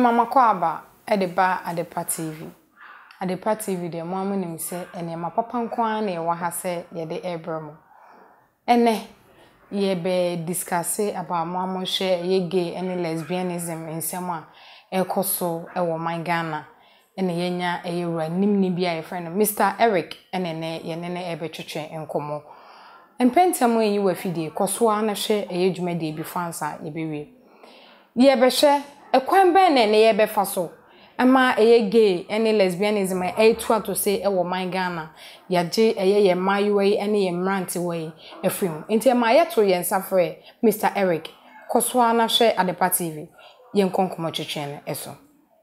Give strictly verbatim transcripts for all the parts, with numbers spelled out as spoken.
mama kwaba edeba Adepa T V. Adepa T V de mo amunim se ene ma papa nkwa na e wa ha se ye de ebremo. Ene ye be discuss about mo amohwe ye gay and lesbianism ensem a ekoso e wo man Ghana. Ene yenya eyewura nimni bia ye friend Mister Eric ene ne ye ne ne ebe twetwe enkomo. Empentamo yi wa fidie koso a na hwe eyedwuma de bi fansa ye bewie. Ye be hwe ekwan ben ne ye be fa so ama eye gay any lesbianism e to to say e wo man Ghana ya je eye ye maywe ene ye mranti we efrim enti ma ye to ye nsafre Mister Eric koso na hwe Adepa T V ye nkonkomo twetwe ne eso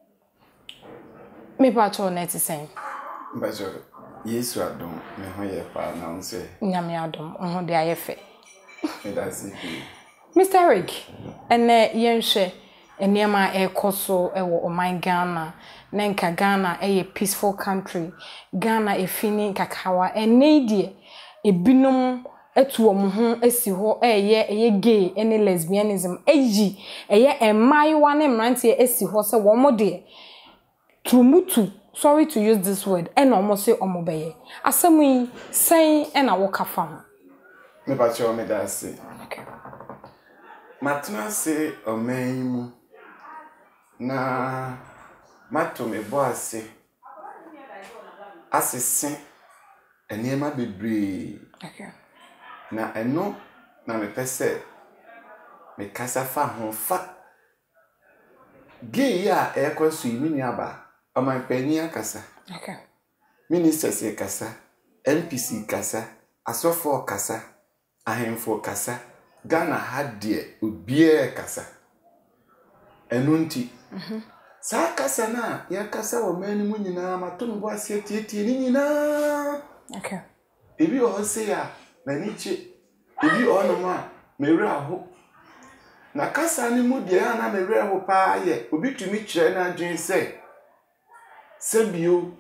me pa cho net sen mbajo Yesu adom me ho ye pa na unse nyame adom ho de ayefe me da si Mister Eric ene ye nhwe eniema ekoso ewo oman Ghana nenka Ghana eye peaceful country Ghana efini kakawa enedie ebinom etuo mo ho esi ho eye eye gay ene lesbianism eyi eye emaiwa ne mrantie esi ho se wo mode tumutu sorry to use this word ena omo se omo beye asemu yi sen ena wo kafa ho me ba cho me da si okay matuna se omenyimu na mato me bo ase asese eniema bebre okay na eno na me pese me kasa fa ho fa gay ya e kwasu yi ni aba omanpani akasa okay ministers e kasa N P C kasa asofo kasa ahemfo kasa Ghana hadie obie kasa enunti mhm sa kasa na ya kasa wo mani mu nyina matom bo ase tietie ni nyina okay ebi o se ya na niche ebi o no ma mewre aho na kasa ni mu de ya na mewre aho pa ye obi tumi kire na adwen se sebio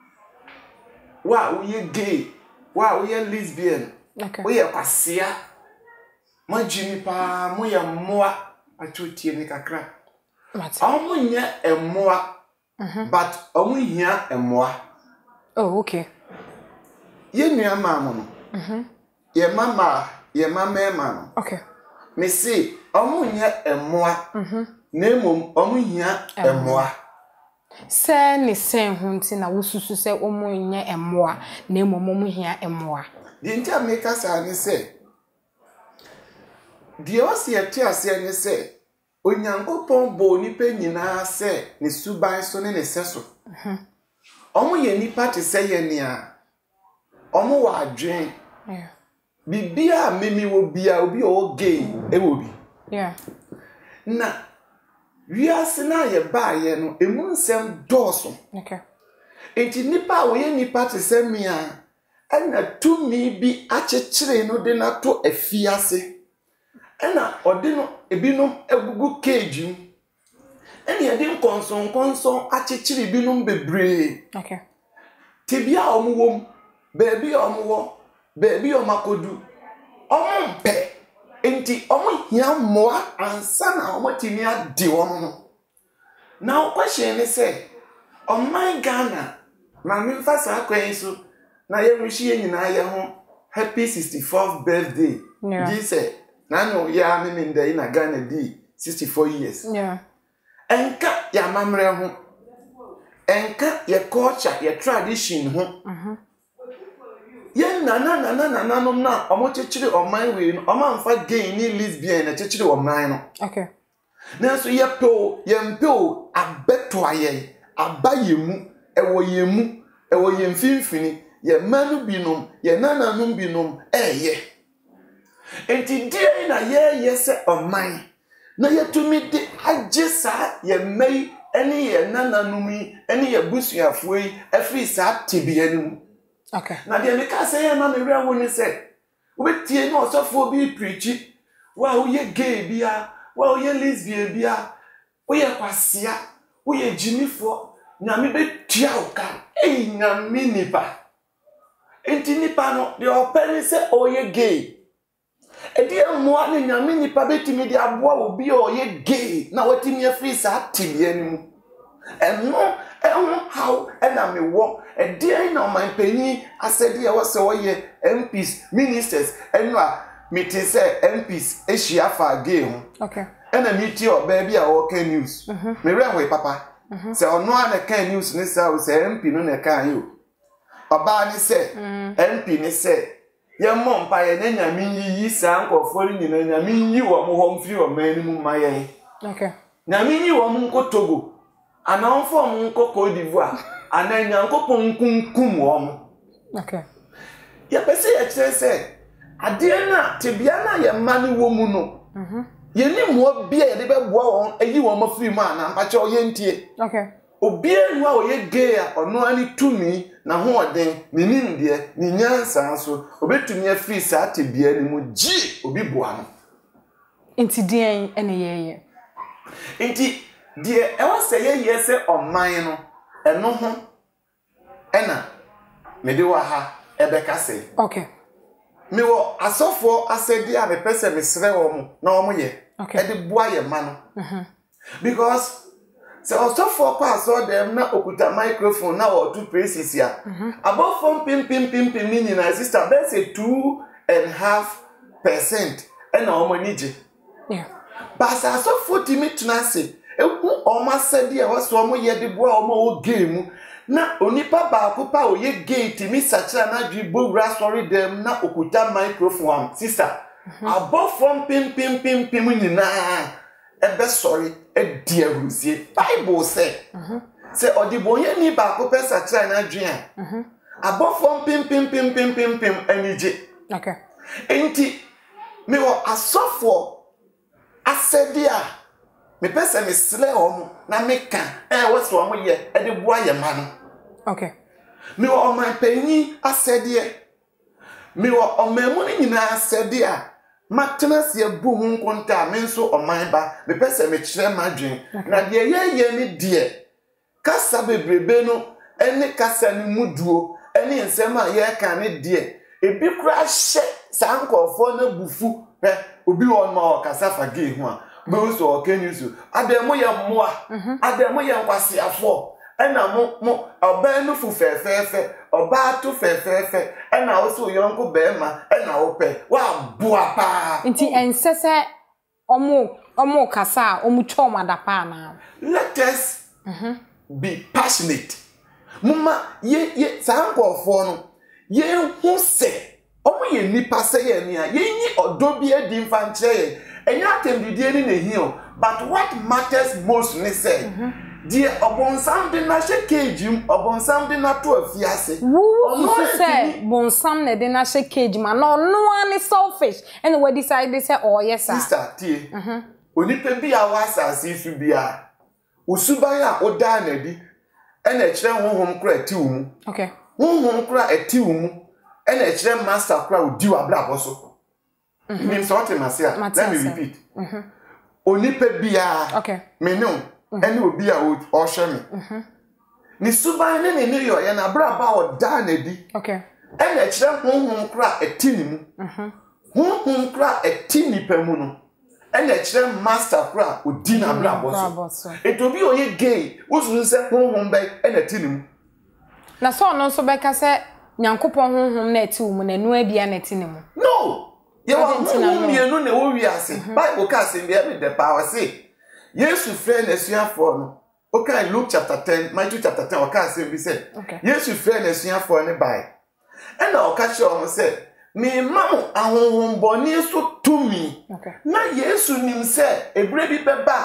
wa wo ye gay wa wo ye lesbian okay wo ye kwasia majini pa mo ye moa achotie ni kakra Mati. Omo nya emoa. Mhm. But omo hia emoa. Oh, okay. Ye nua maamo no. Mhm. Ye mama, ye mama e ma no. Okay. Me say omo nya emoa. Mhm. Na emom omo hia emoa. Se ni sen ho nti na wosusu se omo nya emoa na emom omo hia emoa. Di ntia meka sa ni se. Di o se ati ase ni se Onyankopon bo nipa nyina se ne suban so ne ne seso. Mhm. Omo ye nipa te se ye ne a. Omo wa adwen. Yeah. Bibia memi wo bia obi o gay e wo bi. Yeah. Na wiase na ye ba ye no emu nsem doso. Okay. Enti nipa wo ye nipa te se me a ana tumi bi achechire no de na to afiase. Ena odino ebinom egugu cage eni edi konson konson achechiri binum bebre okay tibia omuwom baby omuwo baby omakodu ompe enti omu hia moa ansa na omotimi ade won no na question ni say on my Ghana na me fasa akwenso na ye wishi nyina ye ho happy sixty-fourth birthday yeah. Jesus Nano ya me nda ina Ghana di sixty-four years. Yeah. Enka ya mamre ho. Enka ya culture, ya tradition ho. Mhm. Ye nana nana nana no na omo chechiri oman we no omo amfa gay ni lesbian na chechiri oman no. Okay. Na so ye pe ye mpe o abeto aye abayemu ewo yemu ewo yemfinfini ye manu binom ye nana num binom eye Enti die na ye yese oman na yetumi de agesa ye mei eni ye nananumi eni ye busuafoyi afri sa tibianu okay na de meka say ye ma me wura woni se obetie na osofo bi preachi wa wo ye gay bia wa wo ye lesbian bia wo ye kwasia wo ye jinifo nyame betua oka ei nyame nipa enti nipa no de opere se o ye gay edi amua ne nyame nipa betimi de aboa obi o ye gay na watimi afiri sa tibie ni mu eno ehun how ena me wo edi na man panyi asedi e wo se wo ye M Ps ministers eno a meeting say M Ps ehia fa gay ho okay ena meeting o ba bia wo ka news me re we papa se ono a na ka news ni sa o se M P no na ka yo oba ni se M P ni se ye mo mpa ye na nyame yiyi sa nkofo ni na nyame yi wo mo ho mfiri o mani mu maye okay nyame yi wo mo nkotogo ana onfo mo nkoko d'Ivoire ana nyankopon nkunkum wo mo okay ye pese ye kire se ade na tebia na ye mani wo mu no mhm ye ni mo bia ye de beboa won ayi wo mafiri mu ana mpa che o ye ntie okay obi enu a o ye gay a ono ani tumi na ho oden ni nim de ni nyansa so obetumi afiri sa tebia ni mu ji obi boa no inti dien ene ye ye inti de e wa se ye ye se oman no eno ho ena me de wa ha ebeka se okay me wo asofo asedi a me pese me sre wo mu na wo mu ye okay e de boa ye ma no mhm because se asofo kwa so dem na okuta microphone na wo two places ya above from pim pim pim pim ni na sister be say two and half percent e na wo mu nije yeah but asofo timi tuna se eku o ma sedi e wo so mo ye de boa o ma wo game na onipa ba akopa o ye gate mi sachira na dwi bowura sorry dem na okuta microphone sister above from pim pim pim pim nyina ebe sorry e die ruzie bible say say odibonye ni ba akopa sachira na dwi a above from pim pim pim pim pim pim enije okay enti me wo asofo asedi a me pese me sle o na me kan e wo so mo ye e de boa ye ma no okay me wo man panyi asede me wo omamu ni nyina asede a matena se abu hu nkonta me nso oman ba me pese me kire madwen na de ye ye ni de kasa bebrebe no ene kasa ni muduo ene nsem a ye kan ni de ebi kura hye sankofo na bufu he obi won ma o kasa fage hu a be so o kenyusu ademo ye moa ademo ye nkwase afo ena mo mo oba nu fu fefefe oba to fefefe ena wo so yonko be ma ena wo pe wa boa pa inti ensese omo omo kasa omu choma da pa na let us mhm be passionate mama ye ye sankofo no ye hu se omo ye nipa se ye ni a ye nyi odobi edi mfa nche ye enya atembidie ni nehio but what matters most ni say mm -hmm. Die obonsam de na shekejim obonsam de na to afiase ono say bonsam ne de na shekejim na ono ani selfish and we decide they say oh yes sir sister tie mhm mm onipa bi a wasase su bia osuban a oda na bi ena ekire honhom kra ti umu okay honhom kra eti umu ena ekire master kra odi wa brabo so mhm mm so otemasia let me repeat mhm mm onipa bia okay me no ene obi a o hwe me mhm ni suban ne ne yo ye na braba o da na di okay ena ekire honhom kra eti ni mu mhm honhom kra eti ni pamu no ena ekire master kra odi na brabo so etobi oye gay usu se honhom be ena eti ni mu na so no so be ka se nyankopon honhom na eti mu na nu abia na eti ni mu no ye wa honhom ye no na wo wi ase bible ka se be every the power say Yesu friend esuafo no okay Luke chapter ten Matthew chapter ten o ka say be say Yesu friend esuafo ne bai e na o ka che o say me mamu ahonhom boni so tumi na Yesu nim say ebre bi beba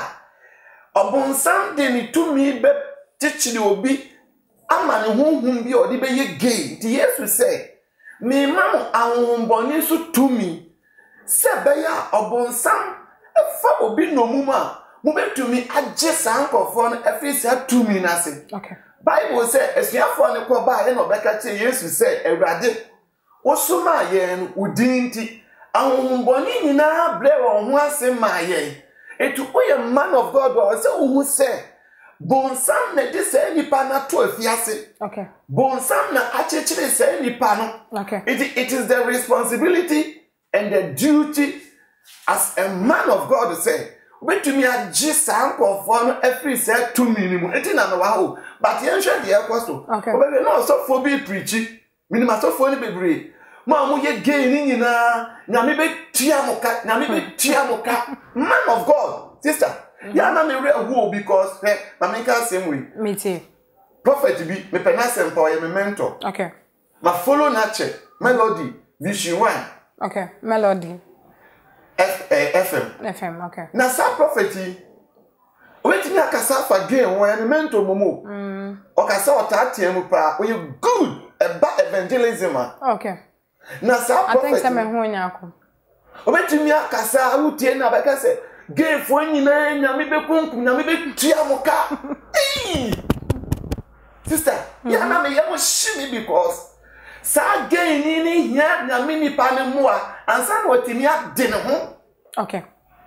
obonsam de ni tumi be tichiri obi ama ne honhom bi o de be ye gay ti Yesu say me mamu ahonhom boni so tumi se be ya obonsam efa obi no muma mubetumi agye sankofo no afisa tumi na se okay bible say esuafo ne ko ba ye no beka che Yesu say ewrade wosoma ye no udinti ahonhomboni nyina bre won ho ase ma ye etu oye man of God o say wo say bonsam na de say nipa na to afiase okay bonsam na achechire say nipa no okay it, it is the responsibility and the duty as a man of God say wait to me a just uncle for every said two minimum eighteen and wow but yen share the apostle okay but no so for be preaching minimum so for ni bebre ma mo ye gain nyina na me be tia moka na me be tia moka man of God sister ya na me real who because eh ma me can same way me too prophet be me penasem pa ye me mentor okay ma follow nature melody vision one okay melody F, uh, F M. F M, okay. Na sa prophecy. Wait me akasa fa gain wo ya mentor momo. Mm. Okasa otati emu pa. We you good about evangelism. Okay. Na sa prophecy. I think some ho nyako. Wait me akasa utie na ba ka say gain fo nyina nya me be kunkum na me be tua moka. Eh. Sister, mm-hmm. Ya na me ya mo shimi because sa gain ni ni hia na me nipa ne mo a ansa na otimi ade ne ho. Okay.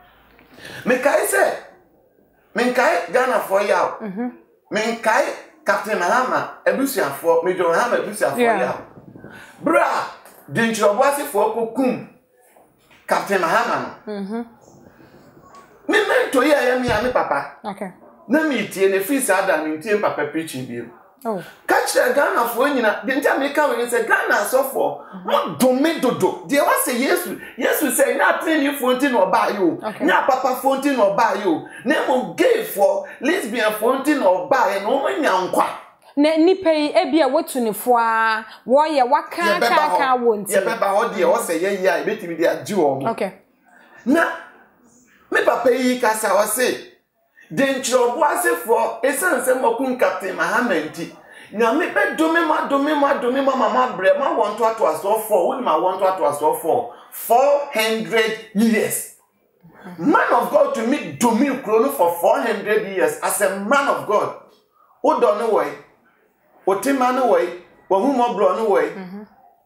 Me kai say me kai Ghana for yaw. Mhm. Me kai Captain Mahama ebusia for Major Mahama ebusia for yaw. Bra, den chobwase for kokum Captain Mahama. Mhm. Me mento ya ya mi ami papa. Okay. Na mi tie ne free sada mi tie papa preaching bi. Oh. Catch the Ghana for nyina. The ntia me ka we say Ghana so for. Mo dome dodo. Dey wa say Yesu. Yesu say na train you fonti no ba yo. Na papa fonti no ba yo. Na mo gay for lesbian fonti no ba ye no mo nyankwa. Na nipa yi e bia wotu ne fo a wo ye waka ka ka wonti. Ye beba ho de wo say ye ya e betimi de agi wo mo. Okay. Na me papa yi kasa wo say den chrobo asefo esanse mokun Captain Mahama nti na me be dome ma dome ma dome ma mama bre ma want to ato aso for woni ma want to ato aso for four hundred years. Man of God to me dome krono for four hundred years as a man of God. O do no way. O tima no way. O hu mo bro no way. Mhm.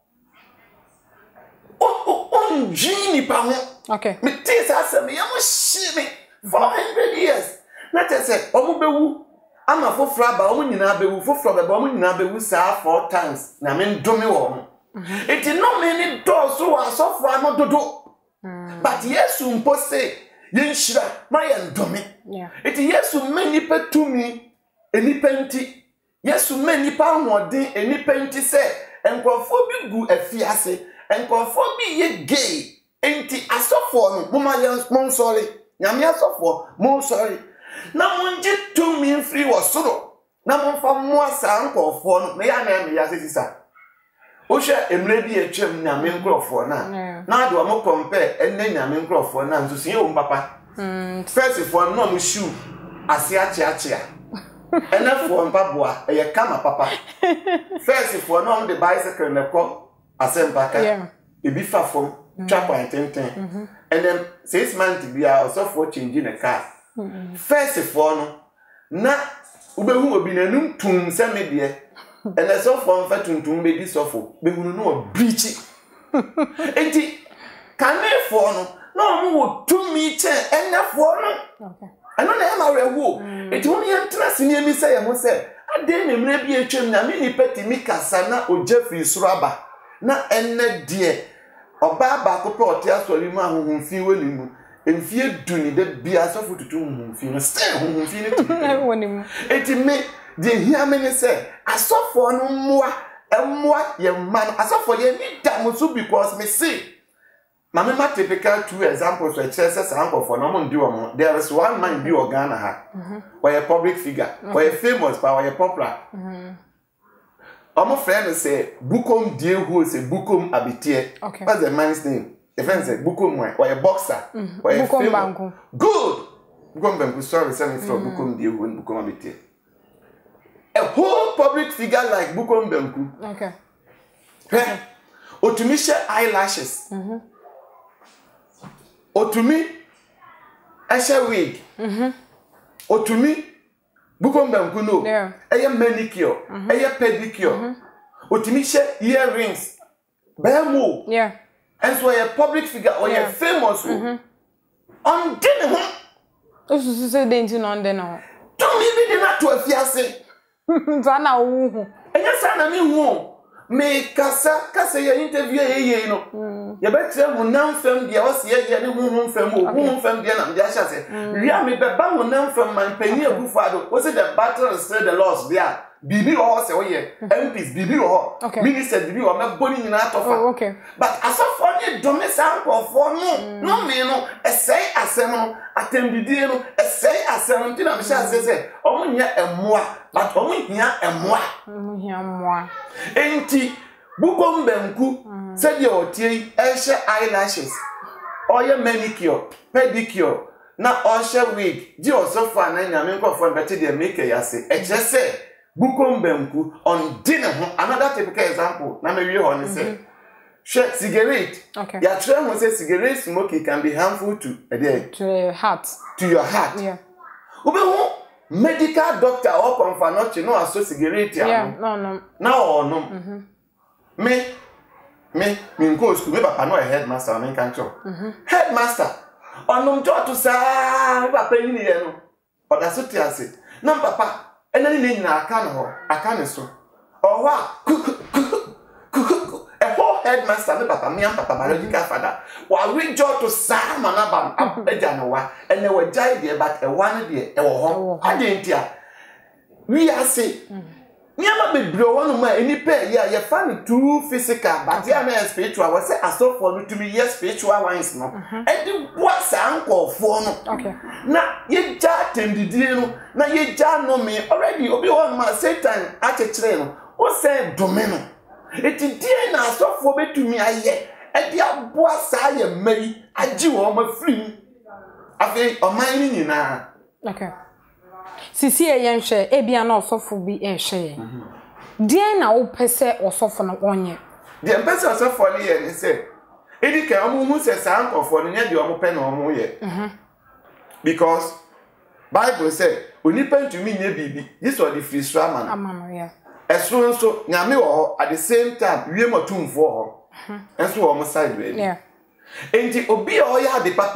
O o njini pa ho. Okay. Me tisa asem ya mo shi me four hundred years. Na te say omo bewu ama fofra ba omo nyina bewu fofra ba omo nyina bewu sa four times na me ndome wo mo it no me ni do so asofo no dodo but yesu mpo say yenhira ma ye ndome it yesu mani petumi enipa nti yesu mani pa hoden enipa nti say enkrofo bi gu afiase enkrofo bi ye gay enti asofo no mo ma ye mo sorry nyame asofo mo sorry na monje to me free was soro na monfa mo asa nkofo no me ya na me ya sesisa o hwe emre bi etwem na me nkofo na na do mo compare enne nyame nkofo na nso sin o papa mm first for no mo shoe ase ache ache enne for mpaboa e ye kama papa first for no the bicycle na ko asempaka ebi fa fom twa point ten ten and then six months bi a also for changing the car. Mm-hmm. First for no na ubehu obi nanum tum se me de and so for mfa tuntum be di sofo behunu no breach enti kane for no na mo wo tumi che enne for no okay ano na ma rewo enti won ye ntrase ne mi se ye ho se ade ne mre bi etwem na me ni peti mi kasa na ojefri suraba na enne de oba ba ko pro te asori mu ahonhomfi wani mu enfie duni de bia sofo tutu ahonhomfi no stay ahonhomfi ne tu woni mu enti me de hia me ne se asofo no moa emmoa ye man asofo ye ni damusu because me see mama ma typical two examples for excess uncle for no ndi wo there is one man bi Ghana ha where a public figure where famous but where popular mhm omo friend say Bukom die who say Bukom abitie okay. What's the man's name the friend say Bukom where a boxer where Bukom banku good Bukom banku sorry send me from Bukom die who Bukom abitie a whole public figure like Bukom banku okay okay otumisha eyelashes mhm otumi asha wig mhm otumi Bukom banku no yeah. Eye manicure mm-hmm. Eye pedicure mm-hmm. Otumi she earrings bemo yeah and so a public figure or yeah. A famous mhm on den ho osusu se den ti no den ho to me be dey na to afiase za na wo hu enya sa na me hu me kasa kasa ye interview ye ye no ye betre mo nam fam dia o se ye ne hu hu fam o hu fam dia na me dia sha se ria me be ba mo nam fam man pani Akufo-Addo o se the battle is still the lost there bibi o se o ye M Ps bibi o minister bibi o me boni nyina atofa but asafo ne dome sample for no no me no esai asem no atembidie no esai asem nti na me sha se se o mo nya emoa but o mo nya emoa o nya emoa enti bukom banku said your tea eshe eyelashes or your manicure pedicure na oshe wig di osofa na nyame nkofo better dey make yase e je say bukom banku on dinner ho another typical example na me wie ho ne say share cigarette ya try mo say cigarette smoking can be harmful to uh, to your heart to your heart yeah ube ho medical doctor or confirm not to know aso cigarette yeah no no na o no mhm me me me go school me papa no a headmaster me kan cho headmaster onum jo to sa me papa ni ye no oda so ti ase na papa enani ni nyina aka no ho aka ne so o wa a whole headmaster me papa me am papa biological father wa we jo to sa manaba abeja no wa ene wa jai de but e wa ne de e wo ho adentia we ase Nyama be bro one ma any pay ya ya fan too physical but ya na spiritual we say aso for no to me yes spiritual ones no e di boss anko for no okay na ye ja tendidie no na ye ja no me already obi one ma Satan achechire no o say domino eti die na aso for betumi aye e di aboa sa ye mai agi wo ma free afi o man ni nyina okay sisi e yenhwe e bia na osofo bi e hwe die na wo pese osofo no onye die pese osofo ni ye ni se edi ka omu hu se sa ankofo ni de omu pe na omu ye because Bible say onipa ntumi nye bibi this was the free stra man amama yeah esro nso nyame wo at the same time wie matumfo ho enso wo mo side we yeah enti obi o ya de papa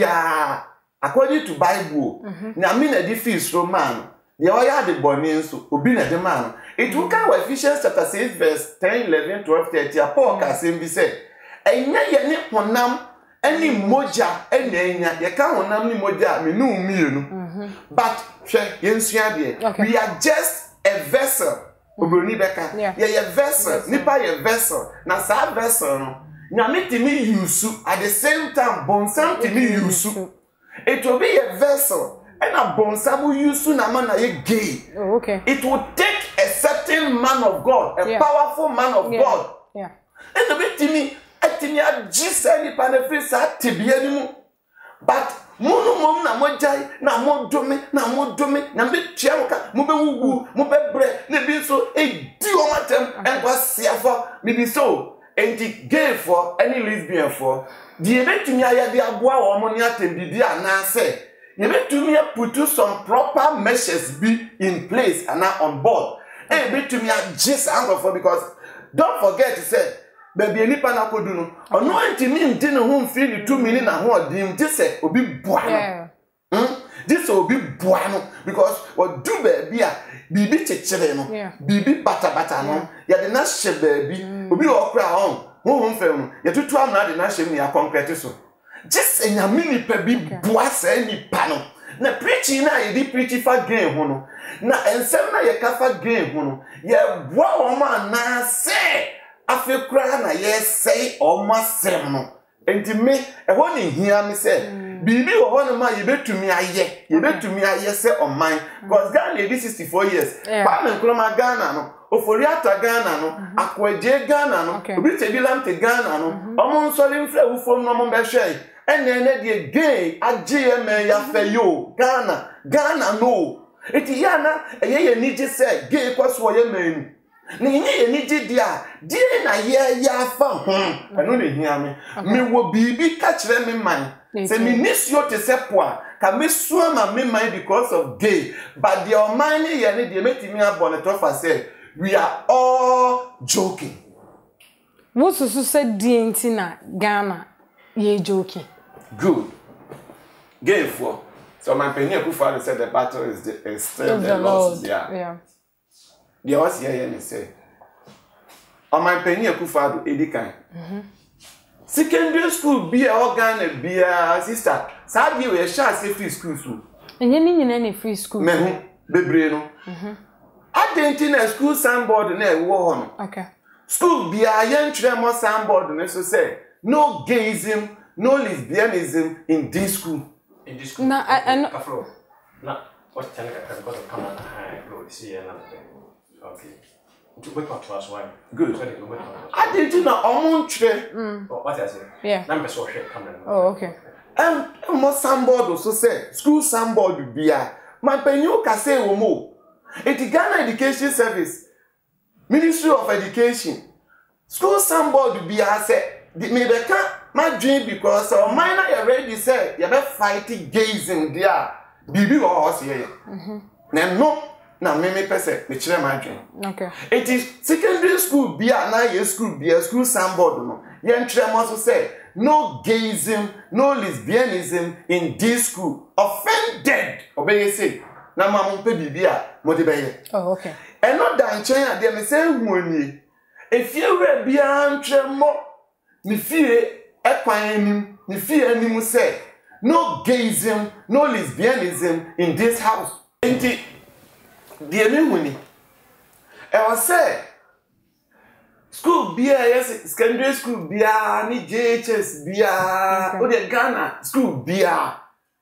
bia according to Bible, nyame na di free stra man the oya de boni nso obi na de man it will come Ephesians chapter six verse ten, eleven, twelve, thirteen Paul ka say bi say enya ye ne honam ani moja enya enya ye ka honam ni moja me no mienu but hwe ye nsua de we are just a vessel obroni beka ye ye vessel nipa ye vessel na sa vessel no nyame timi use at the same time bonsam timi use it will be a vessel and a bonsamu use na man na ye gay. Oh, okay. It will take a certain man of God, a yeah. powerful man of yeah. God. Yeah. And the bit me, etimi a just any panefri sa tibia ni mu. But munu mom na mo jai na mo domi na mo domi na be tia mo ka mo be wugu mo be bre na bi so e di o matem en kwa siafa mi bi so enti gay for any lesbian for the ebetumi aya de aboa wo mo ni atembidi ana se you need to put some proper measures be in place and now on board. Hey, be to me just angle for because don't forget to say, baby, any panako do no. Or no, anti me didn't home feel the two million and one dim. This say, will be buano. Hmm? This will be buano because what do baby, bibi chichire no, bibi bata bata no. Ya de na she baby, obi okra on. Who home film? Ya tutu am na de na she me ya concrete so. Just in a mini pebi boas any panel. Na preaching na ye preaching for gain hono. Na ensem na ye kafa gain hono. Ye boa o ma na say afi kra na ye say o ma sem no. Enti me e ho ni hia me say bibi o ho no ma ye betumi aye. Ye betumi aye say o man because Ghana dey sixty-four years. Pa na nkroma Ghana no. Ofori ata Ghana no, akwaje Ghana no, obi te bilam te Ghana no. Omo nsori mfre wo fom no mo be hwe. And then the gay a G M A ya fe yo Ghana Ghana no it yana ye ye ni je say gay kwaso ye manu ni ye ni je dia die na ye ya fa ho eno ne hia me me wo bibi ka kire me man say me nisio te se po a ka me suo ma me man because of gay but the omani ye ni de metimi abone to fa say we are all joking wo susu se die ntina Ghana ye joking. Good. Game for. So my penny Akufo-Addo said the battle is, the, is still the, the lost. Yeah. Yeah. The was here and say, on my penny Akufo-Addo edikan. Mhm. Secondary school be organ be a sister. Sabi we share say free school so. Enye ni nyina na free school. Me hu bebre no. Mhm. Adenti na school signboard na e wo ho no. Okay. School be a yen tire mo signboard na so say no gayism, no lesbianism in this school. In this school. Na I know. Na what can I because of come on high road see another thing. Okay. To wake up to us one. Good. I didn't know on tire. What I say? Yeah. Number so share come. Oh, okay. And mo signboard also say school signboard be a man penyu ka say wo mo. It Ghana Education Service, Ministry of Education, school signboard be a say me be can my dream because our minor already say you be fighting gayism there. Bibi wo ho say mhm. Na no na me me pese me kire my dream. Okay. It is secondary school be a na ye school be a school signboard no. Ye ntre mo so say no gayism, no lesbianism in this school. Offended. Obey say. Na mamu pe bibia mo de beye. Oh, okay. And not dan chen ade me say huoni. Efie we bia ntwe mo. Ni fie ekwan anim, ni fie anim say no gayism, no lesbianism in this house. Enti de me huoni. E was say school bia yes secondary school bia ni J H S bia o de Ghana school bia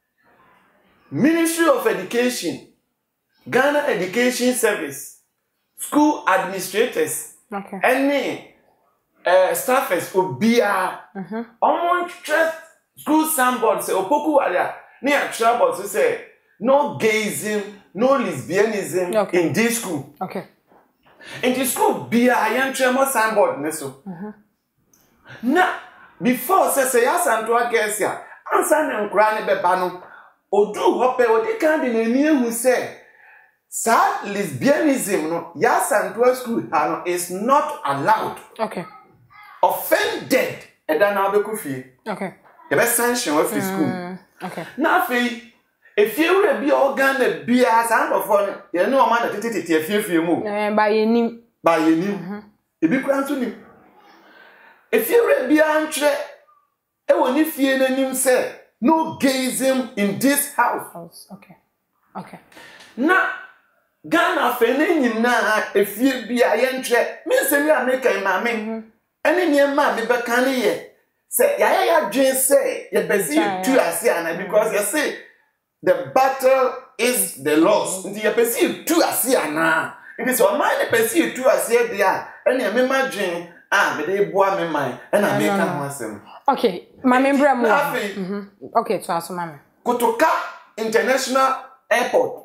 Ministry of Education, Ghana Education Service, school administrators, okay, any uh, staffers obia mhm on trust school signboard say opoku wala ni a trouble to say no gayism, no lesbianism okay. in this school. Okay. In the school bia yan tremo signboard neso. Mhm. Na before say say asanto agesia ansa ne nkura ne beba no odu hope odi kan de nani ehu say sa lesbianism no yasanto school no is not allowed. Okay. Offended and then now be kufie. Okay. The best sanction of the school. Okay. Na fe if you will be organ be as am of fun you know man that tete tete afie mu. Eh ba yenim. Ba yenim. E bi kran so nim. If you will be antre e woni fie nanim say no gayism in this house. House. Okay. Okay. Na Ghana fe na nyina efie bia ye ntre me se mi America ma me ene nie ma me be kan ye say ya ya ya dwen say ye bezi tu ase ana because you say the battle is the loss nti ye bezi tu ase ana it is o man the bezi tu ase dia ene me ma dwen ah me dey boa me man ena me kan ho asem. Okay, mama mbra mu. Mhm. Okay, so aso mama. Kotoka International Airport.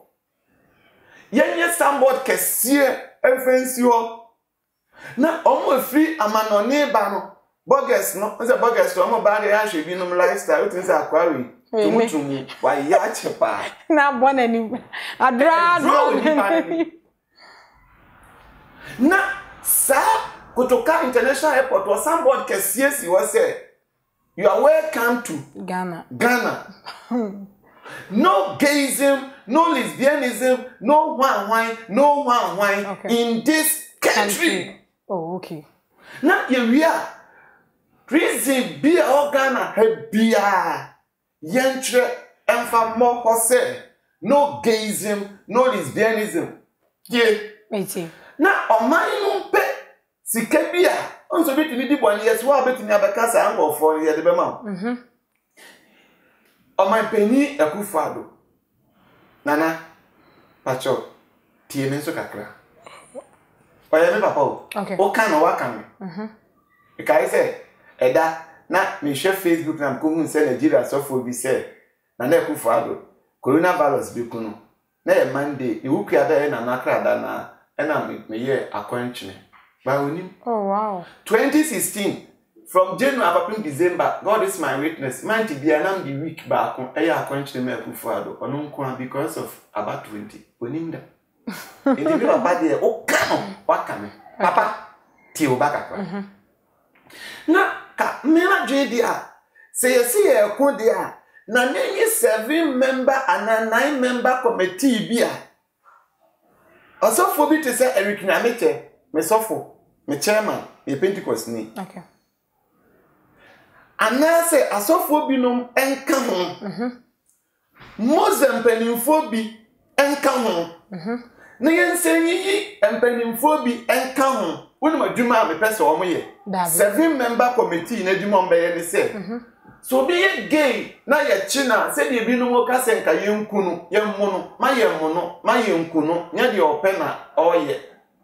Yenye signboard kesie efensi ho. Na omo free amanone ba no. Burgers no, nse burgers omo ba de ya hwe bi no lifestyle, o tin say akwari. Tumutumu wa ya chepa. Na bona ni. Adra adra. Na sa Kotoka International Airport was signboard kesie si wo say you are welcome to Ghana. Ghana. No gayism, no lesbianism, no one wine, no one wine okay. in this country. country. Oh, okay. Now you are reason be all Ghana be a yentre and for more Jose. No gayism, no lesbianism. Yeah. Wait. Now on my own pet, Sikabia. On so bit ni di boni yes wa bit ni abaka sa ango for ye de be ma. Mhm. O man penny Akufo-Addo. Nana. Pacho. Tie me so kakra. O ye me papa o. Okay. O kan o wa kan. Mhm. E kai say eda na me share Facebook na ko hun say Nigeria so for bi say na na Akufo-Addo. Coronavirus bi kunu. Na ye Monday, e wuku ada ye na nakra da na e na me ye akwanchine. Oh wow. twenty sixteen from January up to December, God is my witness. Man to be an the week back on a country me Akufo-Addo on because of about twenty. Oninda. In the middle of bad day, oh come what can Papa Tio Baka. Na ka me na dwe dia. Say you see e ko dia. Na nenye seven member and a nine member committee bia. Also for me to say Eric Nyamete, me sofo. me chairman ye Pentecost ni okay anase asofo binom enka ho mhm Mose mpanimfo bi enka ho mhm na yensenyi yi mpanimfo bi enka ho wonu madwuma me pese o mo ye seven member committee na dwuma mba ye ne se mhm so be ye gay na ye china se de binom o ka se nka ye nkunu ye mmono ma ye mmono ma ye nkunu nya de ope na oye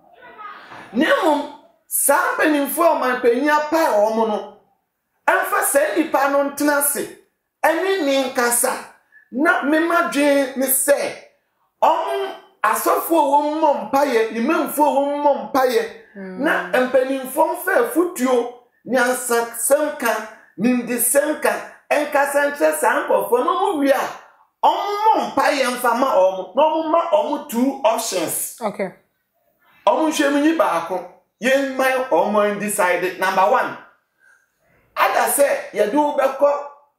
nemu sa mpanimfo ma panya pa o mo no anfa se nipa no ntena se eni ni nkasa na memadwe ne se om asofo wo mmom mpaye imemfo wo mmom mpaye na mpanimfo fa futuo nyansa semka nindi semka enkasa nche sankofo no mu wi a om mpaye mfama om no mu ma om two options okay om hwemnyi baako yen mai om undecided number one ada se ye do beko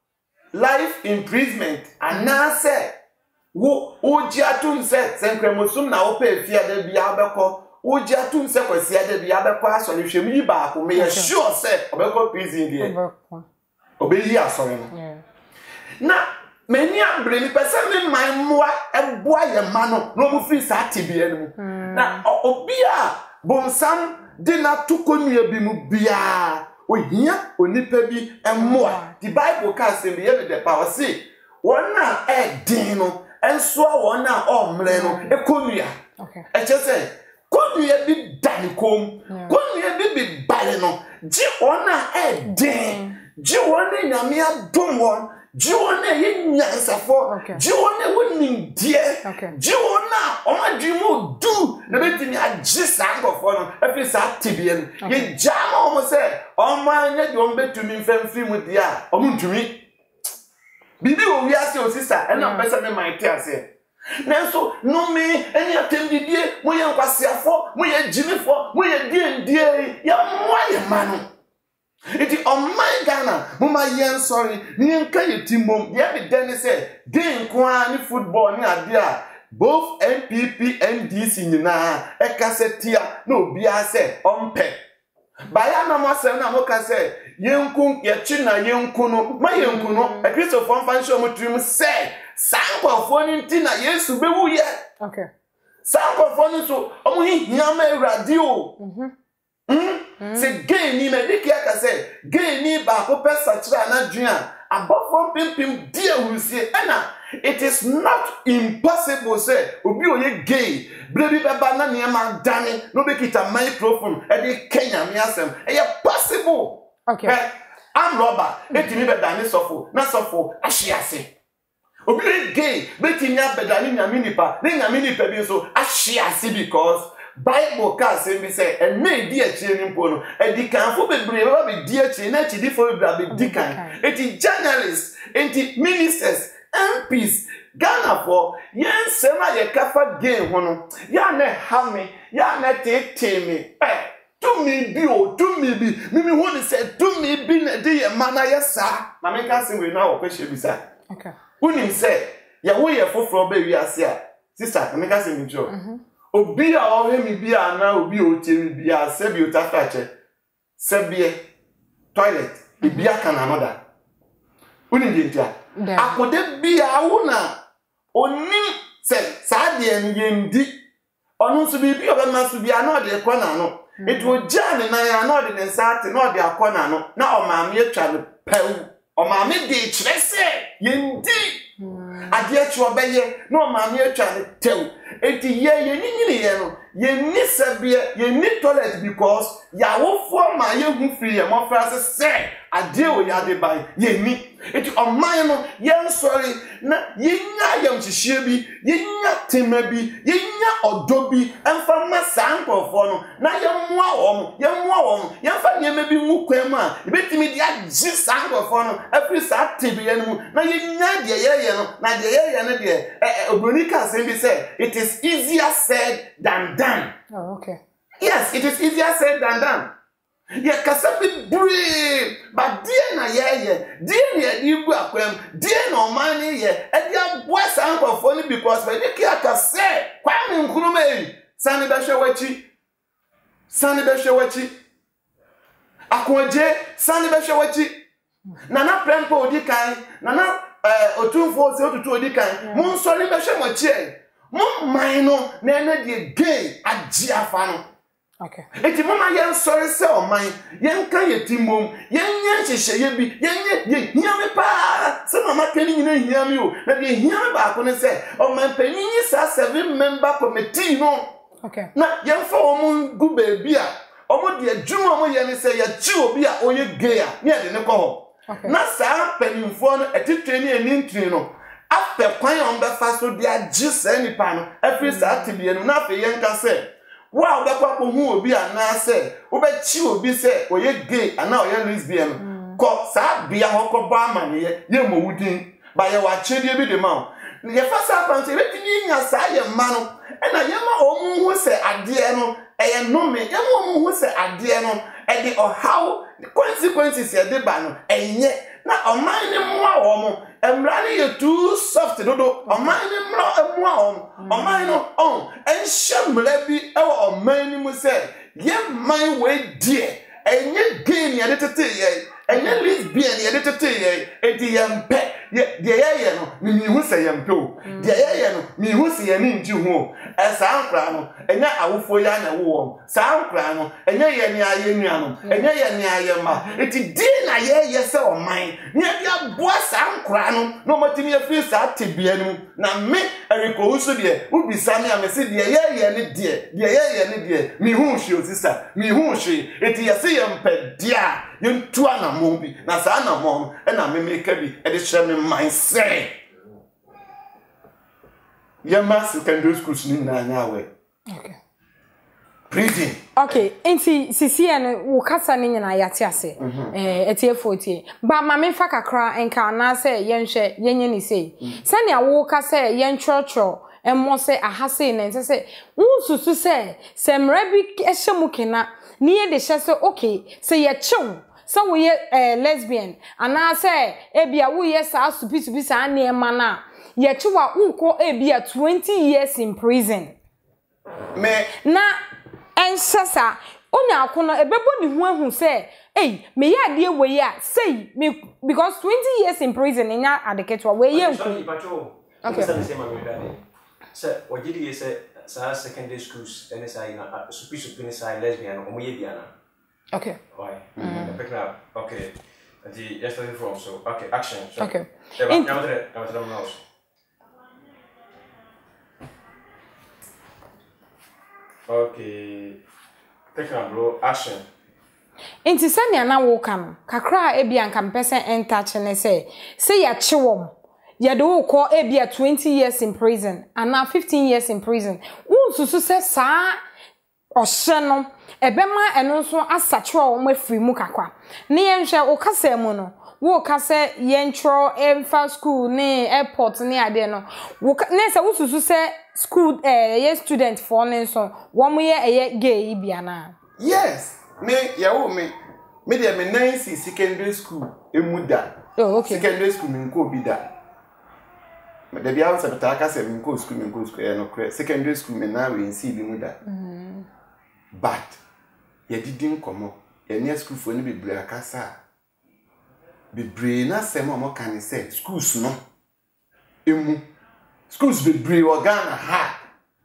life imprisonment anase wo ojiatum se senkremosum na wo pa afia da bia beko ojiatum se kwasia da bia beko asori hwem yi baako me ye sure se obeko prison there obeyi asori no na many abre ni pese me man moa eboa ye ma no no mu free sa tibia no na obi a bonsam de na tukonua bi mu bia ohia onipa bi emmoa the bible can say be the power say one na e din no enso one na omre no ekonua okay e che say konua bi dan kom konua bi bi bare no ji one na e din ji one nyame adom won ji one ye nyansafo ji one wonim die ji one o madwemu du na betimi agye sankofo no afi sa tibie no ye jama o mo se o manya de o betumi mfamfiri mu dia o muntumi bibi o wi ase o sisa e na pesa me man te ase nanso no me eni atembidie mo ye nkwasiafo mo ye jimifo mo ye die ndie ya mo ye manu iti on my Ghana mama yen sorry ni enka yetimom ye be den say game kwa ni football ni ade a both N P P N D C nyina e kasetia na obi a say ompe baya na mo say na mo ka say yenku ye chi na yenku no ma yenku no e Christopher fanshi o mutrim say sankofo ni nti na Yesu be wu ye okay sankofo ni so omo hihia ma ewrade o mhm Mm? Se gay ni me diki aka say gay ni ba ko pesa chira na dua abofo pimpim dia wusie ena it is not impossible say obi oye gay brebi beba na niam dane no be kita microphone e dey Kenya me asem e possible okay eh, am robber etimi be dane sofo na sofo ahyiase obi gay betinya be dane nyame nipa ne nyame nipa bi so ahyiase because Bible can say me say and me di achi ni mpo no e di kan fo bebre ba be di achi na achi di fo bebre be di kan eti journalists eti ministers M Ps Ghana for yen sema ye kafa game ho no ya na ha me ya na tete me eh to me bi o to me bi me me ho ni say to me bi na di ye mana ye sa na me kan say we na o kwehye bi sa okay unim say ya wo ye foforo ba wi ase a sister na me kan say me jo mhm obi a ohe mi bi ana obi o tie mi bi a se bi o tafache se bi toilet e bi aka na anoda uni di ntia akode bi a wona oni se sa de en yendi onu so bi bi o be ma so bi ana de ko na no it wo jane na ya na de nsate na de akona no na o ma me atwa no pew o ma me de kire se yendi ade atwa beye na o ma me atwa no tew eti ye ye nyini ye no ye ni sabia ye ni toilet because ya wo for ma ye hu free ye mo fra se se ade o ya de ban ye ni eti on man no ye sorry na ye nya yam hihie bi ye nya tema bi ye nya odo bi emfa ma sankofo no na ye moa wo mo ye moa wo mo ye fa ne me bi nwu kwam a e betimi dia gi sankofo no afri sa tebi ye no na ye nya de ye ye no na de ye ye no de obroni ka se bi say it is easier said than done. Oh, okay. Yes, it is easier said than done. Yeah, kasabi brave, but dear na ye ye, dear ye dibu akwem, dear no money ye, and ya boys uncle funny because when the kia ka say, Kwame Nkrumah, Sani Bashawachi, sane be hwe wachi akoje sane be hwe wachi nana prempo odi kan nana eh otumfo se otutu odi kan mo nsori be hwe mo chi e mo man no na na de gay agi afa no. Okay. Eti mama yen sorry se o man yen kan yeti mom yen yen hyehye ye bi yen ye hia me pa se mama kani nyina hia me o na de hia me ba ko ne se o man panyin sa seven member committee no. Okay. Na yen fa o mun gu ba bi a o mo de adwuma mo ye ne se ya chi obi a o ye gay a ne de ne ko ho. Okay. Na sa panimfo no etitwe ne anintri no after kwan on be fa so de agi se nipa no afri sa tibie no na afi yen ka se wow, that papa who will be a nurse, over chill be said, or ye gay, and now you're lesbian. Call Sab be a hawker barman, ye, ye mooding, by your chili be the mount. Your first happened to everything as I am man, and I am a woman who say a dear no, and no me, a woman who say a dear no, and the or how the consequences are the ban, and yet. Now, on mine more, and running you too soft to do, on mine more, on mine on, and sham levy, or mine must say, ye my way, dear, and ye gain your little tea, and ye lesbian your little tea, and the young pet, yet the air, me who say I'm too, the air, me who say an inch you as sound crown, and now I will for yana warm, sound crown, and ye any iron, and ye any iron, it is dinner, ye yes or mine, near your boy sound crown, no matter your face at Tibianum, now me, Eric also dear, would be Sammy, I may say, dear, ye any dear, dear, ye any dear, me who she, sister, me who she, it is a say um pet, dear, you two ana movie, Nasana mom, and I may make a be, and it's sharing my say. Your master can do schools in nine hours. Okay. Breathing. Okay, enti sisi ene wo kasa ne nyina yate ase. Eh etie forty. Ba ma me fa kakra enka na se yenhwe yenye ni sei. Sane a wo kasa yenchrochro emmo se ahase ne nse se unsusu se se mra bi ehye mu kena ne ye de hye se okay se ye chew se wo ye lesbian ana se ebia wo ye sa supi supi sa ne ma na ye chewa unko ebia twenty years in prison. Me na ensasa onya akono ebebo ni hu ahu say eh me ya de we ya say me because twenty years in prison nya adeketwa we ye nku. Okay. So what did you say sa secondary schools then say na supi supi say lesbian o mo ye bia na. Okay. Why? Mm. Pick up. Okay. The yesterday from so okay action. So, okay. In Yamadre, Yamadre knows. Okay. Take a bro action. Inti sanya na wo kan kakra ebia nka mpese entache ne say say ya chewom ya de wo ko ebia twenty years in prison and now fifteen years in prison unsusu say sa ohye no ebema eno so asache wo mafiri mu kakwa ne yenhwe wo kasa mu no wo kasa yentro emfa school ne airport ne ade no wo ne say unsusu say school eh ye student for ne so wo mo ye eye gay bia na. Yes, me yawo me me de me nine secondary school emuda. Oh, okay. Secondary school me nko bi da. Me de bia se beta aka se me nko school me nko school e no kre. Secondary school me na we nsi bi muda. Mhm. But ye didn't come up. Ye near school for ni be bre akasa. Be bre na se mo mo kan say schools no. Emu. Schools be bre Ghana ha.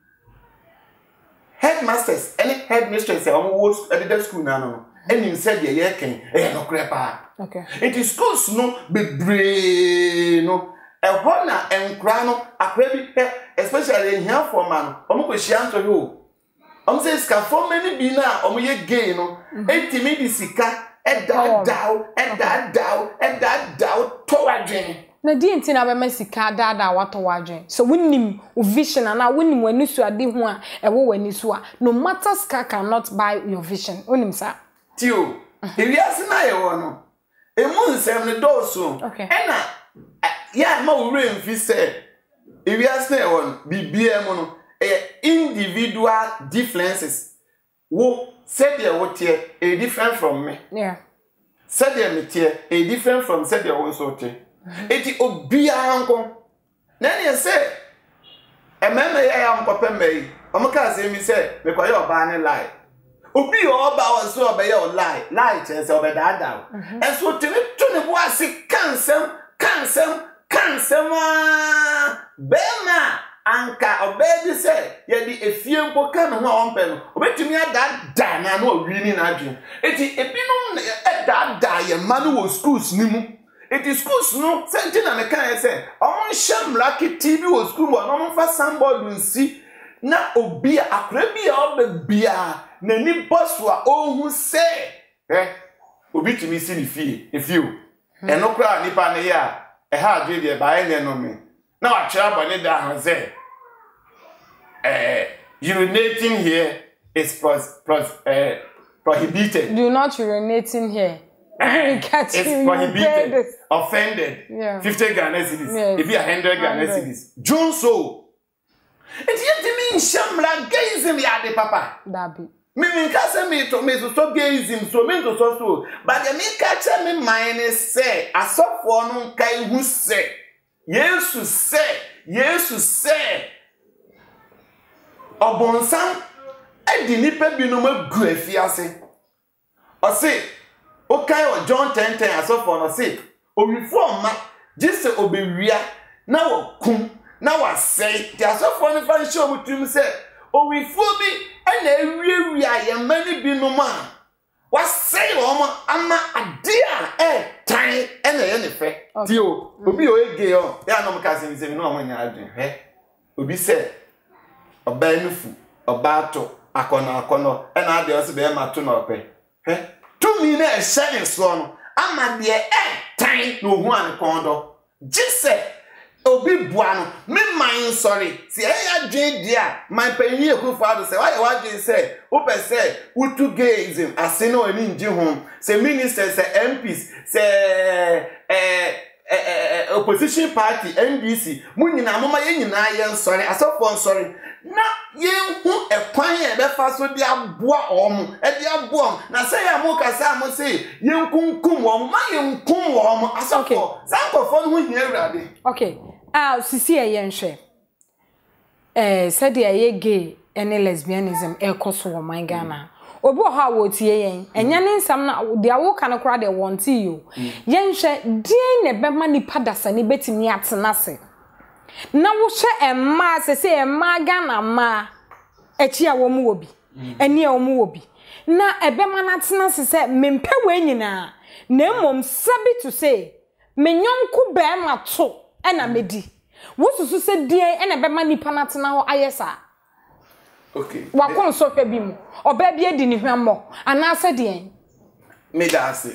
Headmasters, any headmistress say omo wo at the school na no. Any said ye ye ken e no krepa. Okay. It is schools no be bre no. E ho na enkra no akra bi especially here for man. Omo ko hia nto ho. Omo say ska for many bi na omo ye gay no. Etimi di sika e da daw, e da daw, e da daw to wadwen. Na di enti na be masika dada wato wadwen so winnim o vision na winnim wani su ade ho a ewo wani su a no matter ska cannot buy your vision onim sa tio ewiase na ye wo no emu nsem ne doso ena ya ma wo re mfi se ewiase na ye wo no bibia mu no e individual differences wo said ye wo tie e different from me yeah said ye me tie e different from said ye wo so tie. Eti obia anko na ne say ememe ya ya mkope mei omuka say mi say me kwaye oba ne lie Obi oba was so obey your lie, lie chance obey that down. And so to ne boy say cancel, cancel, cancel Bema anka obey say ye di efie mpo kan ho ompe no obetumi ada da na no wini na adwen eti ebinom e da da ye manu wo schools ni mu eti schools no senti na me kan say omon shamra kiti bi wo school wo no fa somebody nsi na obi akra bi oba bia na ni boss wa ohun say eh obi timi si ni fie efie o eno kra nipa ne ya e ha adwe de ba e ne no me na wa kira bone da han say Uh, urinating here is pros, pros, uh, prohibited. Do not urinating here. Uh, it's you, prohibited. You offended. Yeah. fifty Ghana cedis. Yes. If you one hundred Ghana cedis. June so. It's yet to mean shamla gazing yard, papa. Dabi. Me mean kasa me to me so gazing so me to so so. But the me catch me mine say a soft one kai who say. Yes, to say. Yes, to say. Obonsam edi nipa binom agu afiase o se o kai o John ten ten asofo no se owifo ma gise obewia na wo kum na wa sei ti asofo no fa nche omutum se owifo bi na ewiewia ye mani binom a wa sei wo ama ade a eh tan na ye ne fe ti o obi o ege o ya no mka se nzemi no amanya adwen he obi se Oba enufu, oba ato, akono akono, ena ade osi be ma to na ope. He? Tu mi na e hye so no, ama de e tan no hu an kondo. Gise obi bua no, me man sorry. Si e ya dwen dia, man panyi ekufo ado se, why wa dwen se, wo pe se, utu gayism, ase no ani nji ho. Se ministers, se M Ps, se eh eh opposition party N D C, mu nyina mama ye nyina ye sorry, asofo sorry. Na ye hu ekwan ye be fa so dia boa om e dia boa na say ya mo kasa mo say ye nkunkum om ma ye nkum om asofo sankofo no hu hia awrade. Okay, ah sisi e ye nhwe eh said ye gay and lesbianism e koso wo man Ghana obi o ha wo tie yen enya ne nsam na de awo kan kora de wonti yo ye nhwe die ne be ma nipa dasa ni betimi atena se na wo hye emma se se emma Ghana ma echi a wo mu obi eni a wo mu obi na ebe ma na tena se se mempe we nyina na emom sabi to say menyonku be ma to e na medi wo susu se die e na be ma nipa na tena ho ayesa. Okay. Wa kon so hwe bi mu oba bi edi ni hwammo ana se die me da ase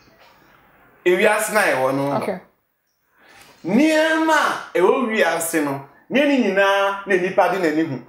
ewi asna e wo no. Okay. Niema e o wi ase no nie ni nyina na nipa de na ni hu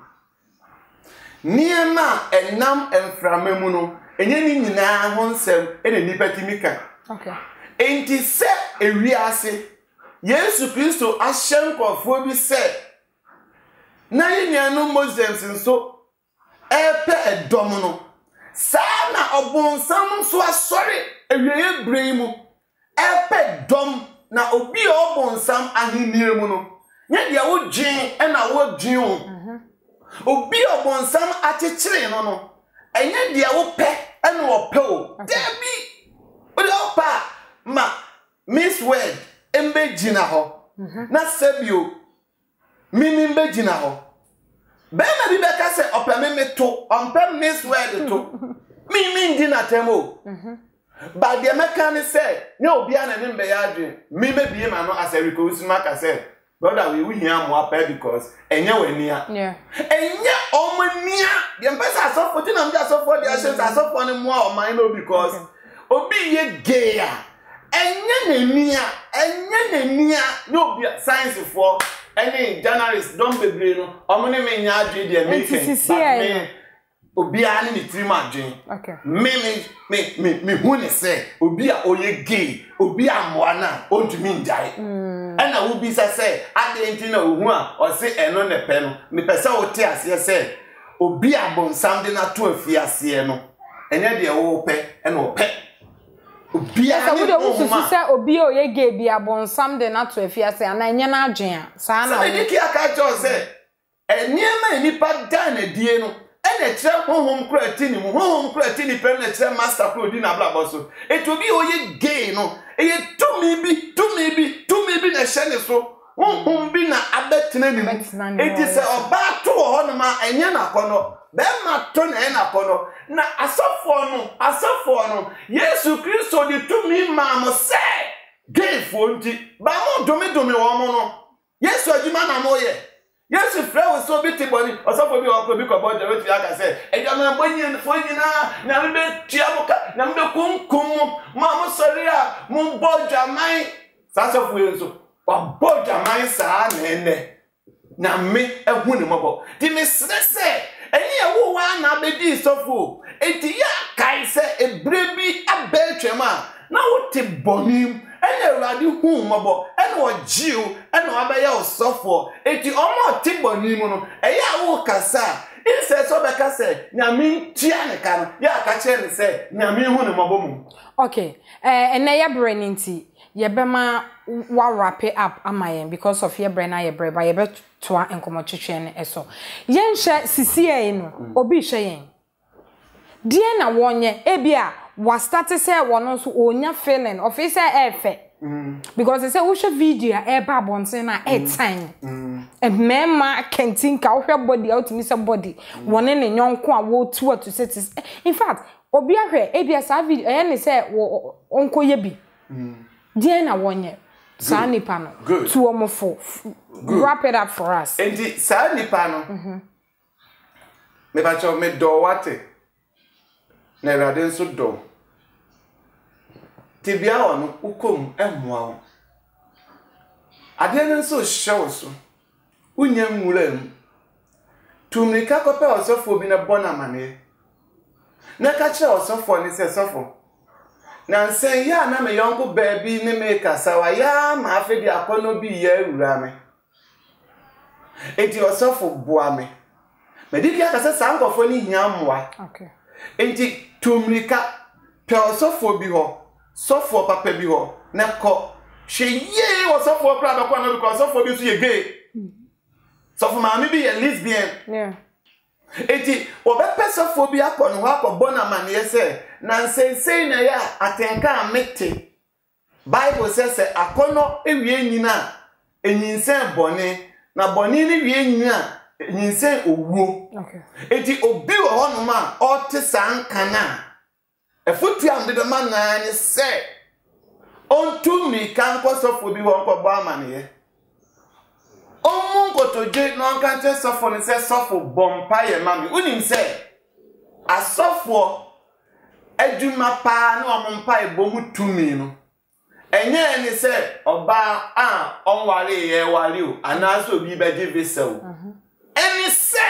niema enam enframemu no enye ni nyina ho nsem e na nipa timika. Okay. Enti se e wi ase Yesu Kristo ahyen kofo bi se na yenu Muslims nso epe edom no sa na obonsam so asori ewiye bremu epe dom na obi obonsam ahinire mu no nya dia wo dwen e na wo dwen o obi obonsam akekere no no enye dia wo pe e na wo pe o debi o de opa ma Miss Word embe gina ho na sebio mimi mbe gina ho be na bi be ka se opa me me to ompa Miss Word to mimi gina temo but the American say no obi ana ne mbe ya adwen me me bie ma no aseri ko usuma ka say brother we we hear mo apa because enye wania yeah enye omania the person so for na mja so for the ashes so for ne mo o man no because obi ye gay a enye nania enye nania no obi science for any journalist don bebre no omo ne me nya adwen de making but me obi ani ni trim adwen. Okay. Me me me me hu ne say obi a oye gay obi amoa na ontumi njai. Mm. And I will be say ade na ohu a o se eno ne pe no me pese o te ase say obi abonsam de na to afiase no enye de wo pe e na o pe obi a ni o susu say obi oye gay bi abonsam de na to afiase ana enye na adwen a sa na o. Se ki aka jo say enye ma ni pa dan na die no ene kire honhom kura tini mu honhom kura tini pem na kire master kura di na blabo so it will be oye gay no eye to me bi to me bi to me bi na hye so honhom bi na abetena ni mu it is oba to ho no ma enye na kono be ma to na e na kono na asofo no asofo no Yesu Kristo di to me ma mo se gay fonti ba mo domi domi wo mo no Yesu adwuma na mo ye Yesu frɛ wo so bi ti boni osofo bi wo ko bi ko bo je wetu aka se eja na bonyi fo nyina na me be tia mo ka na me be kunkum ma mo sori a mo boja mai sa sofo yenso wa boja mai sa na ene na me ehu ne mobo ti me sre se eni ewo wa na be di sofo enti ya kai se ebre bi abetwema na wo ti bonim ene awurade hu mobo ene wo jiu ene wa be ya osofo eti omo ti bonim no eya wo kasa inse so be kasa nyame ntia ne ka no ya ka che ne se nyame hu ne mobo mu. Okay, eh ene ya bre ni nti ye be ma wa wrap it up amayen because of ye bre na ye bre ba ye be toa enkomo twetwe ne eso ye nhye sisie no obi hye yen die na wonye ebia wa start say wono so onya feeling of say efe because they say we show video e ba bonten na e time e mema kentinka wo hwe body out me say body wone ne nyonko a wo tu to say in fact obi ahwe ebia sa video e ne say onko ye bi die na wonye sa nipa no to omofo wrap it up for us enti sa nipa no mhm me ba cho me do wate na erade nso do tibia ono ukom emwa ade nso show so unya nwuram tumika kope osofo bi na bona mane na ka kire osofo ni se sofo na nsen ya na me yonko baby ne me kasa wa ya ma afedi akono bi ya ewura me enti osofo boa me me di dia kasa sankofo ni hia mwa okay enti tumika pe osofo bi ho sofo papa bi ho na ko hwe ye osofo kra ba kwa na because osofo bi so ye gay sofo ma mi bi ye lesbian yeah eti obepe sofo bi akọ no akọ bona man ye se na nsensei na ya atenka amete Bible says akono ewie nyina enyinsen bone na bone ni wie nyina enyinsen owuo okay eti obi wo hono ma ote sanka na efutu am de man na ni se ontu mi kan ko sofo bi won ko ba man ye omun ko toje no kan che sofo ni se sofo bompa ye mami unim se asofo adwuma pa na ompa e bomu tumi no enye ni se oba a onware ye ware o anaso bi be give visa o eni se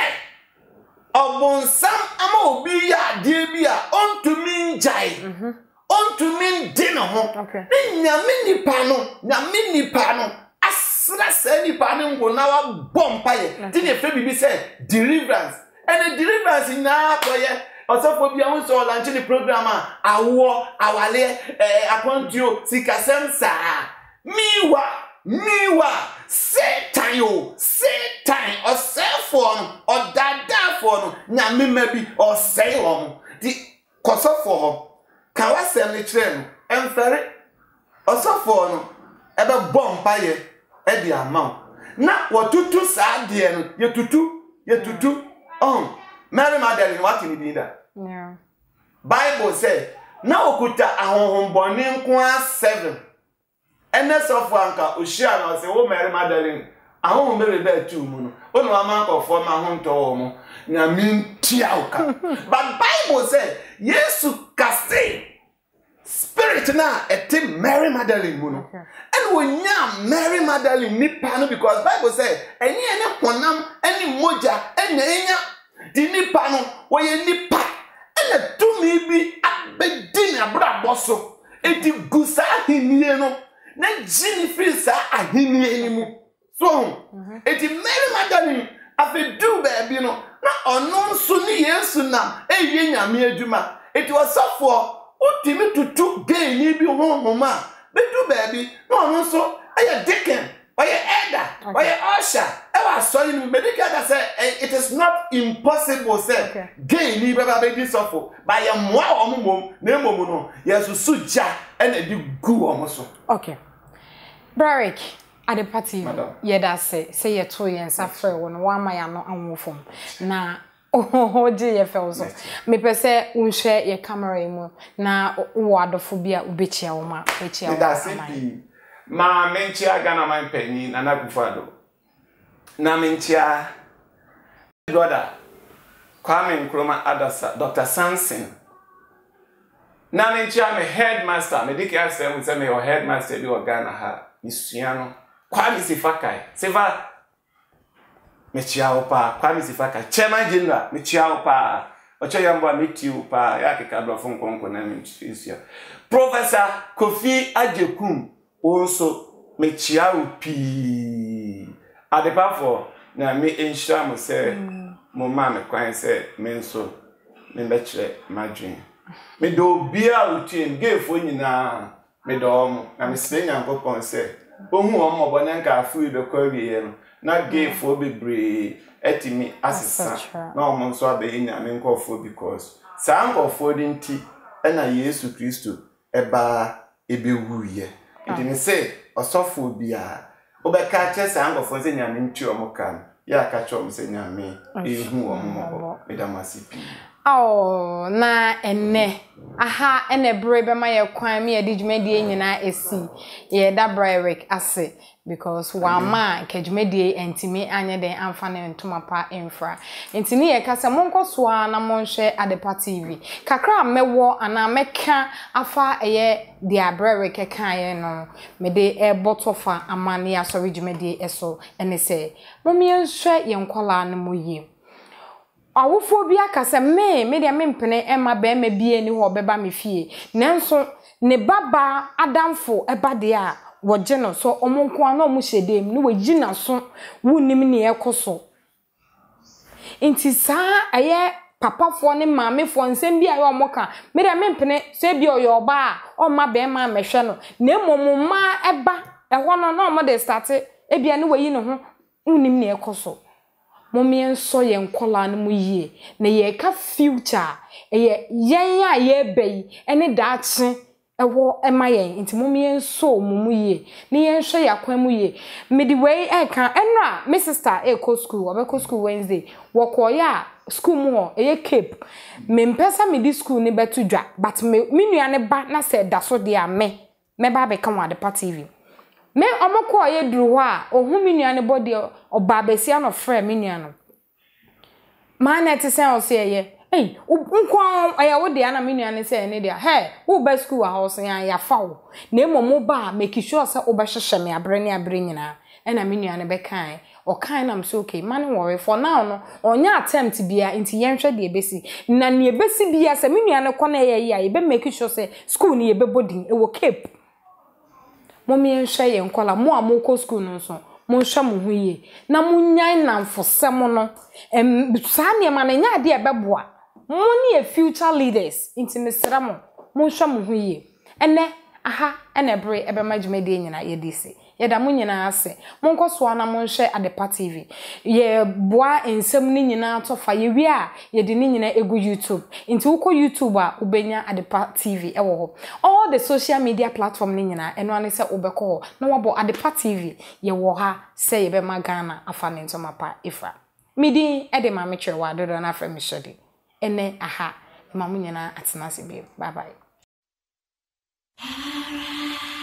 obonsam ama obi ya de bi a ontumi njai ontumi ndino ho okay nyame nipa no nyame nipa no asra se nipa no ngo na wa bompa ye ti ne fe bibi se deliverance and deliverance na koye osofo bia won so launch the program a awo awale eh akontio sikasem sa miwa miwa satan yo satan osefo no odada fo no nyame ma bi osei wo di kosofo ho kawasem ne kire no emfere osofo no ebe bompa ye e di ama na wotutu sa de no ye tutu ye tutu oh Mary Magdalene what in dinda yeah Bible say na okuta ahonhom boni nko a seven enes of anka ohia na say wo Mary Magdalene ahonhom be be tu mu no onu ama akofo ma ho nto mo na mintia uka but Bible say Yesu kase spirit na eti Mary Magdalene mu no and wonya Mary Magdalene ni pa no because Bible say enye ene honam ene moja ene enya di nipa no wo ye nipa ene tumi bi abedi na bra boso eti gusa hinie no na jini free sa ahinie ni mu so eti Mary Magdalene afedu ba bi no na ono nso ni Yesu na ewie nyame adwuma eti wasafo utimi tutu gay ni bi honhoma bedu ba bi na ono nso aye deacon oye elder oye usher ewa Eba sorry no medical say it is not impossible say okay. Gay ni baba baby suffer by ya mwa omumom na emom no yesusu ja e na di gu omo so. Okay. Beric Adepa T V ye da say say ye to ye nsa frɛ wo no wa ma ya no anwofom na oh je ye fɛ so me pese unhwɛ ye camera mu na wo adofo bia ubechia wo ma bechia wo da say bi ma menchia Ghana man panyi na na kufado na menchia brother Kwame Nkrumah Adasa Doctor Samson na menchia me headmaster me dike asem say me your headmaster bi o Ghana ha isuano Kwame Sifakai Sifa mechia opa Kwame Sifakai chairman general mechia opa ocho yambo metiu pa ya kekadwa fonkonko na mechia Professor Kofi Ajekum also mechia opi Adepa for na me ensure mo say mo ma me kwan say me nso me bechere madwin me do bia utin gefo nyina me do mo na me se nyankopon say ohu omo bonenka afu be kwa wiye no na gefo bebre etimi asesa na omo nso abe nya me nkofo because sa nkofo dinti na Yesu Kristo eba ebewuye enti me say osofo bia obeka che sa nkofo se nya me nti omo kan ya ka chom se nya me ehu omo medamasipi. Oh, na enne aha ene bre be ma ye kwan me ye djumedie nyina esi ye da Beric ase because wa ma ke djumedie entimi anye den amfa ne ntoma pa infra entini ye kase monkoso a na monhwe Adepa T V kakra mewo ana meka afa eye dia Beric kan ye no me de e botofa amane asori djumedie eso ene se momi nhwe ye nkola na moyie awofo bi akase me me dia mempene ema ba ema bie ni ho beba me fie nanso ne baba adamfo eba de a woje no so omonko ana omo hyedem ni wagina so wunim ne ekoso inti sa aye papafo ne maamefo nsem bi aye omoka me dia mempene se bi oyo oba a oma ba ema mehwe no na emomma eba eho no na omo de start e bia ne wayi ne ho wunim ne ekoso Mommy and so yen kola no mu yie na ye ka future ye yen ya ye bei ene daakye ewo ema yen nti mommy en so mu yie na yen hwe yakwan mu yie medi wei e kan enra my sister e ko school obeko school Wednesday wo ko ya school mu ho e cape me mpesa me di school ni betu dwa but me nua ne ba na se da so de a me me ba be kan wa Adepa T V me omoko ye duru ho a ohun mi nua ne body oba besia no frɛ mi nua no ma na te sen o se ye eh nkwa aya wo de ana mi nua ne se ne dia he wo ba school a house ya ya fa wo na emomo ba make sure se wo ba hwehwe me abre ne abre nyina ena mi nua ne be kan o kan na mso okay man worry for now no onya attempt bia nti yenhwe de ebesi na ne ebesi bia se mi nua ne kɔ na ye ya ye be make sure se school ne ye be bodin e wo cape Mommy and shay and collar more moko school no so. Mon shamu huye. Na munyan nam for semono. And Sanya man and ya dear babwa. Money a future leaders into Mister Ramon. Mon shamu huye. And ne, aha, and a bray ever maj median at ye disi. Yeda munyana ase. Monko swana mon share Adepa T V. Ye bois in some nina to fire ye wea ye dinina ego YouTube. Into uko YouTuber ubenya Adepa T V ewo. All the social media platform nina and one is a ubeko. No wabo Adepa T V ye woha say ye be magana afane into mapa ifra. Midi ede ma metre wa do na fra me shodi. Ene aha mamunyana atinasi be. Bye bye.